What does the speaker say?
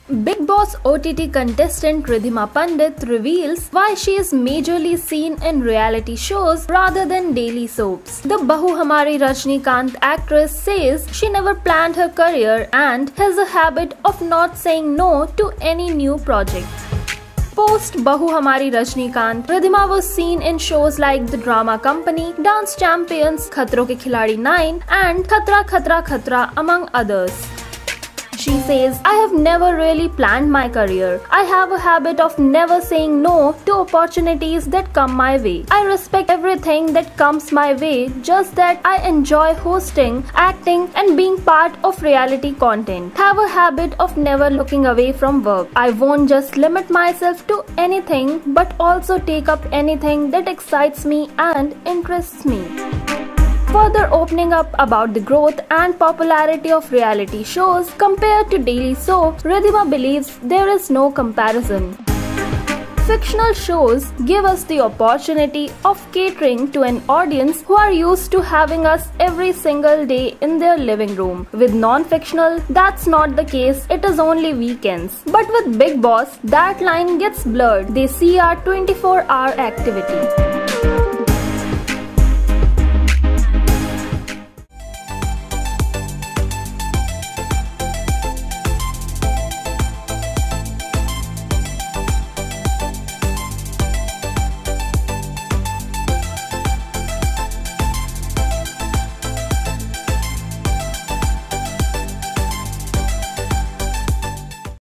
Bigg Boss OTT contestant Ridhima Pandit reveals why she is majorly seen in reality shows rather than daily soaps. The Bahu Hamari Rajnikant actress says she never planned her career and has a habit of not saying no to any new project. Post Bahu Hamari Rajnikant, Ridhima was seen in shows like The Drama Company, Dance Champions, Khatron Ke Khiladi 9 and Khatra Khatra Khatra among others. She says, I have never really planned my career. I have a habit of never saying no to opportunities that come my way. I respect everything that comes my way, just that I enjoy hosting, acting and being part of reality content. Have a habit of never looking away from work. I won't just limit myself to anything but also take up anything that excites me and interests me. Further opening up about the growth and popularity of reality shows compared to daily soaps, Ridhima believes there is no comparison. Fictional shows give us the opportunity of catering to an audience who are used to having us every single day in their living room. With non-fictional, that's not the case, it is only weekends. But with Bigg Boss, that line gets blurred. They see our 24-hour activity.